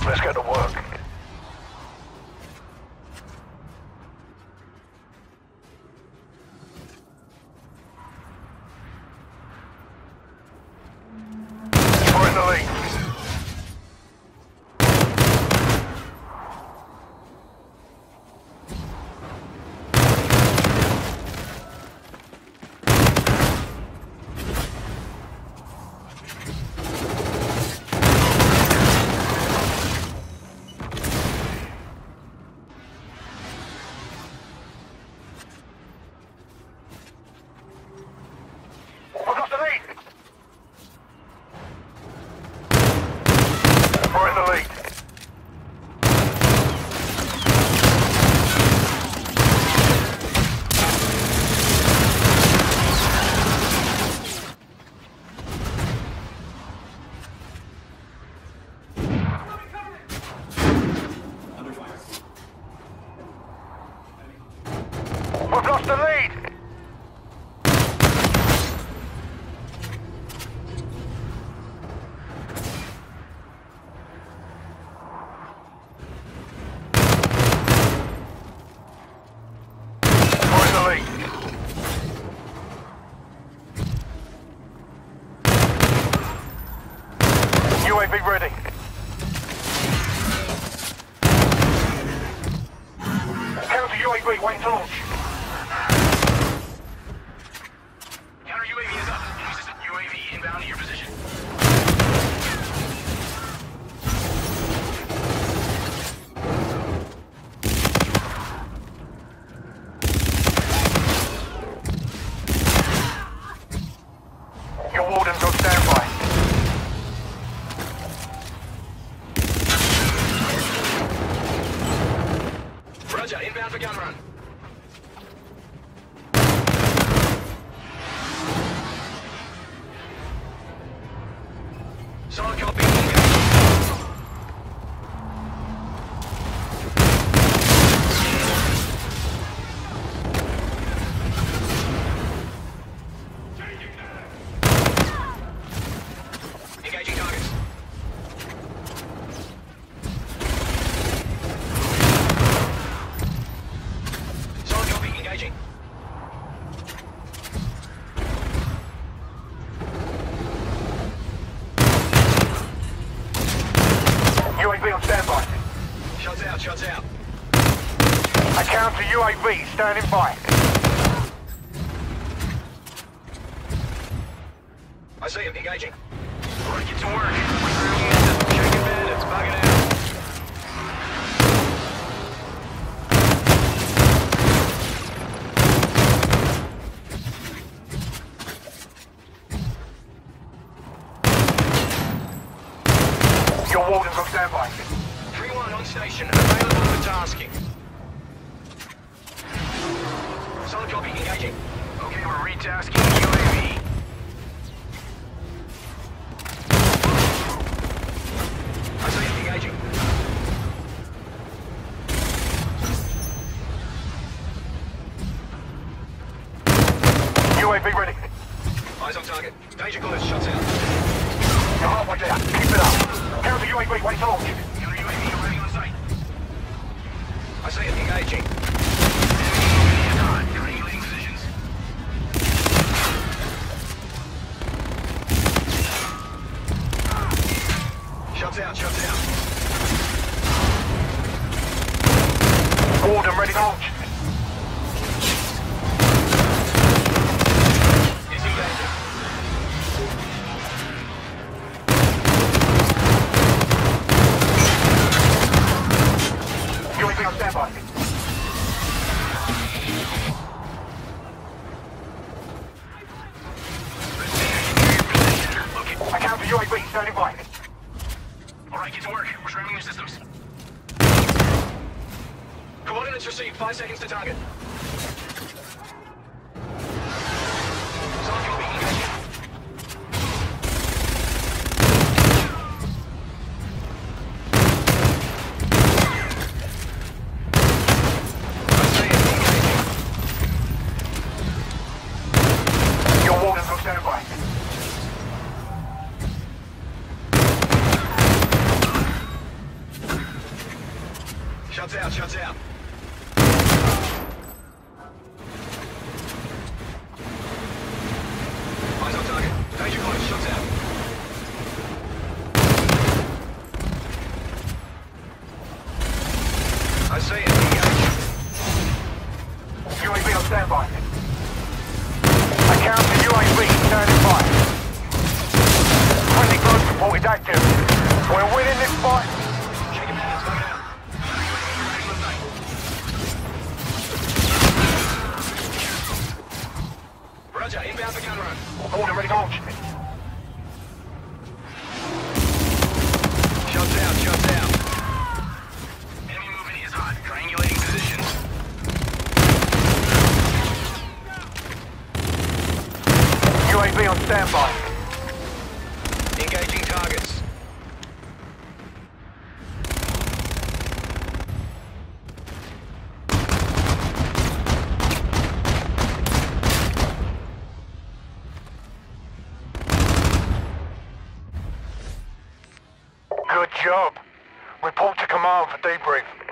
Let's get to work. We're in the lead. We've lost the lead! We're in the lead. UAV ready. Counter UAV waiting to launch. Inbound to your position. Your wardens on standby. Roger, inbound for gun run. Solid copy. Engaging targets. Solid copy, engaging. UAV on standby. Shots out, shots out. I counter UAV standing by. I see him, engaging. Alright, get to work. Shaking bandits, bugging out. Your wardens on standby. 3-1 on station, available for tasking. Solid copy, engaging. Okay, we're retasking UAV. I see him, engaging. UAV ready. Eyes on target. Danger close, shots out. You're halfway there. Keep it up. Counter UAV waiting to launch. Your UAV already on site. I see him, engaging. Triangulating positions. Shots out, shots out. Warden ready to launch. Disengaging. UAV on standby. I counter UAV standing by. Alright, get to work. We're surrounding your systems. Coordinates received. 5 seconds to target. Solid copy, engaging. I see it, engaging. Your wardens on standby. Shots out, shots out. Eyes on target. Danger close, shots out. I see it, engage. UAV on standby. I count the UAV standing by. Friendly close support is active. We're winning this fight. Check your man, smoke it out. Roger, inbound for gun run. Order ready to launch. Shots out, shots out. Enemy movement is hot. Triangulating positions. UAV on standby. Engaging targets. Good job. Report to command for debrief.